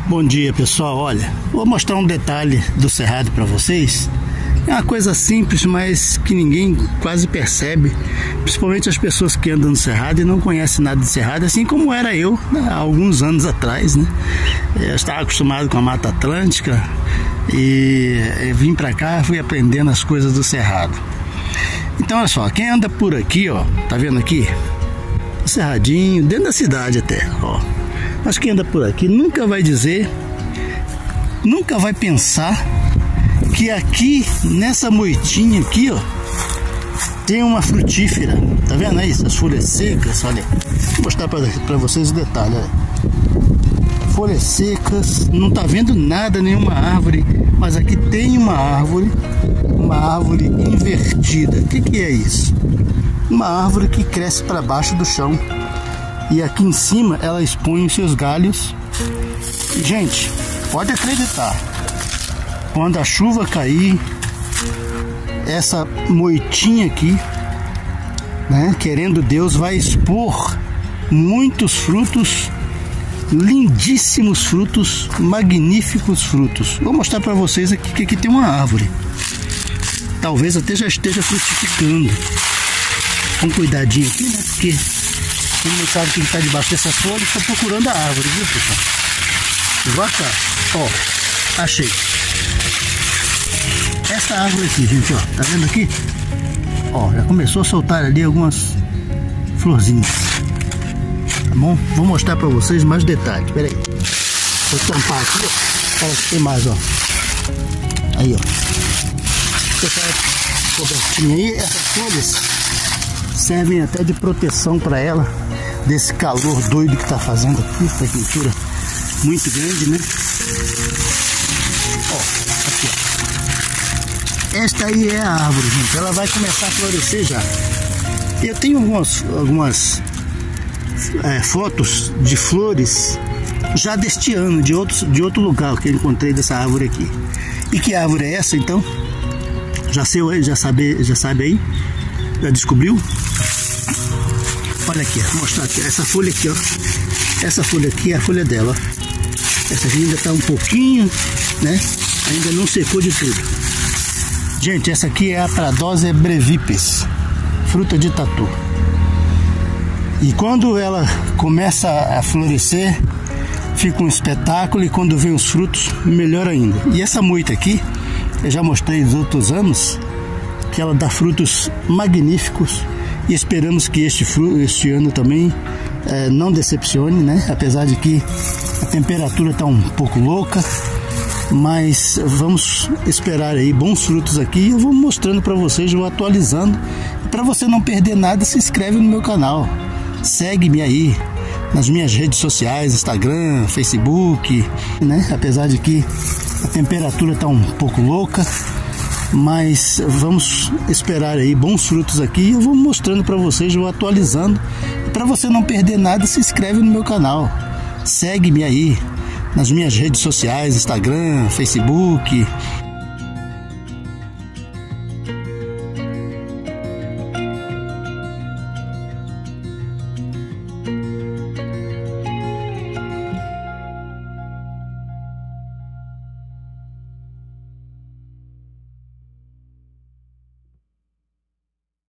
Bom dia, pessoal. Olha, vou mostrar um detalhe do cerrado para vocês. É uma coisa simples, mas que ninguém quase percebe, principalmente as pessoas que andam no cerrado e não conhecem nada de cerrado, assim como era eu, né, há alguns anos atrás, né? Eu estava acostumado com a Mata Atlântica e vim para cá, fui aprendendo as coisas do cerrado. Então, olha só, quem anda por aqui, ó, tá vendo aqui? O cerradinho, dentro da cidade até, ó. Mas quem anda por aqui nunca vai dizer, nunca vai pensar que aqui, nessa moitinha aqui, ó, tem uma frutífera. Tá vendo aí? As folhas secas, olha. Vou mostrar pra vocês o detalhe, olha. Folhas secas, não tá vendo nada, nenhuma árvore, mas aqui tem uma árvore invertida. O que é isso? Uma árvore que cresce para baixo do chão. E aqui em cima ela expõe os seus galhos. Gente, pode acreditar, quando a chuva cair, essa moitinha aqui, né, querendo Deus, vai expor muitos frutos, lindíssimos frutos, magníficos frutos. Vou mostrar para vocês aqui que aqui tem uma árvore. Talvez até já esteja frutificando. Com cuidadinho aqui, né, porque quem não sabe que está debaixo dessas folhas está procurando a árvore, viu, pessoal? Vou cá, ó, achei. Essa árvore aqui, gente, ó, tá vendo aqui? Ó, já começou a soltar ali algumas florzinhas. Tá bom? Vou mostrar pra vocês mais detalhes. Pera aí. Vou tampar aqui, ó. Olha que tem mais, ó. Aí, ó. Essa cobertinha aí, essas folhas servem até de proteção para ela desse calor doido que tá fazendo aqui, essa quentura muito grande, né? Ó, aqui, ó. Esta aí é a árvore, gente. Ela vai começar a florescer já. Eu tenho algumas fotos de flores já deste ano, de outro lugar que eu encontrei dessa árvore aqui. E que árvore é essa, então? Já sabe aí? Já descobriu? Olha aqui, vou mostrar aqui. Essa folha aqui, ó. Essa folha aqui é a folha dela, ó. Essa aqui ainda tá um pouquinho, né? Ainda não secou de tudo. Gente, essa aqui é a Pradosia brevipes, fruta de tatu. E quando ela começa a florescer, fica um espetáculo, e quando vem os frutos, melhor ainda. E essa moita aqui, eu já mostrei nos outros anos, que ela dá frutos magníficos, e esperamos que este ano também não decepcione, né? Apesar de que a temperatura está um pouco louca, mas vamos esperar aí bons frutos aqui. Eu vou mostrando para vocês, vou atualizando. Para você não perder nada, se inscreve no meu canal, segue-me aí nas minhas redes sociais, Instagram, Facebook, né? Apesar de que a temperatura está um pouco louca, mas vamos esperar aí bons frutos aqui. Eu vou mostrando para vocês, vou atualizando. Para você não perder nada, se inscreve no meu canal, segue-me aí nas minhas redes sociais, Instagram, Facebook.